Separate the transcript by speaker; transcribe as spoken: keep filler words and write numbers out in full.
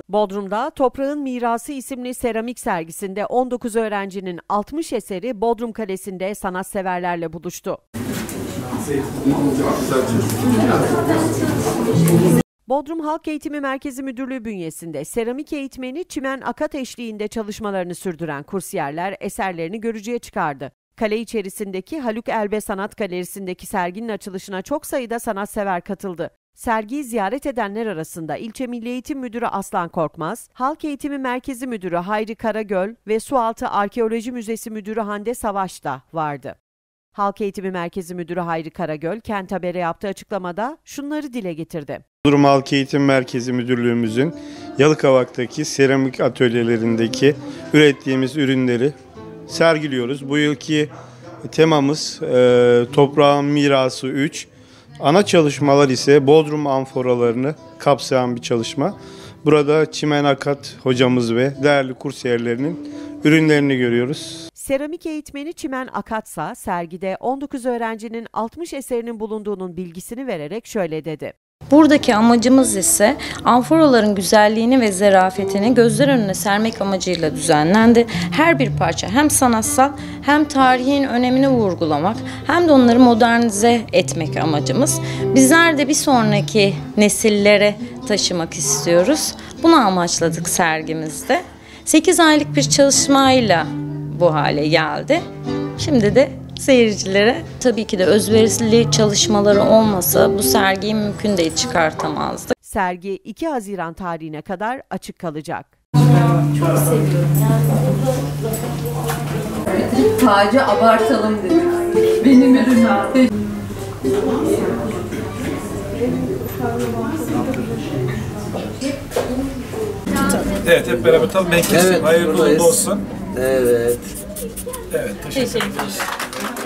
Speaker 1: Bodrum'da Toprağın Mirası isimli seramik sergisinde on dokuz öğrencinin altmış eseri Bodrum Kalesi'nde sanatseverlerle buluştu. Bodrum Halk Eğitimi Merkezi Müdürlüğü bünyesinde seramik eğitmeni Çimen Akat eşliğinde çalışmalarını sürdüren kursiyerler eserlerini görücüye çıkardı. Kale içerisindeki Haluk Elbe Sanat Galerisi'ndeki serginin açılışına çok sayıda sanatsever katıldı. Sergiyi ziyaret edenler arasında İlçe Milli Eğitim Müdürü Aslan Korkmaz, Halk Eğitimi Merkezi Müdürü Hayri Karagöl ve Sualtı Arkeoloji Müzesi Müdürü Hande Savaş da vardı. Halk Eğitimi Merkezi Müdürü Hayri Karagöl, Kent Haber'e yaptığı açıklamada şunları dile getirdi.
Speaker 2: Bodrum Halk Eğitim Merkezi Müdürlüğümüzün Yalıkavak'taki seramik atölyelerindeki ürettiğimiz ürünleri sergiliyoruz. Bu yılki temamız e, Toprağın Mirası üç. Ana çalışmalar ise Bodrum amforalarını kapsayan bir çalışma. Burada Çimen Akat hocamız ve değerli kursiyerlerinin ürünlerini görüyoruz.
Speaker 1: Seramik eğitmeni Çimen Akatsa sergide on dokuz öğrencinin altmış eserinin bulunduğunun bilgisini vererek şöyle dedi.
Speaker 3: Buradaki amacımız ise amforaların güzelliğini ve zarafetini gözler önüne sermek amacıyla düzenlendi. Her bir parça hem sanatsal hem tarihin önemini vurgulamak hem de onları modernize etmek amacımız. Bizler de bir sonraki nesillere taşımak istiyoruz. Bunu amaçladık sergimizde. sekiz aylık bir çalışmayla bu hale geldi. Şimdi de seyircilere tabii ki de özverili çalışmaları olmasa bu sergiyi mümkün değil çıkartamazdık.
Speaker 1: Sergi iki Haziran tarihine kadar açık kalacak.
Speaker 4: Çok seviyorum. Yani tacı abartalım dedik. Benim ürünüm.
Speaker 5: Evet, hep beraber tabii ben kesin.
Speaker 6: Evet,
Speaker 5: hayırlı uğurlu olsun.
Speaker 6: Evet.
Speaker 5: Evet, teşekkür ederim.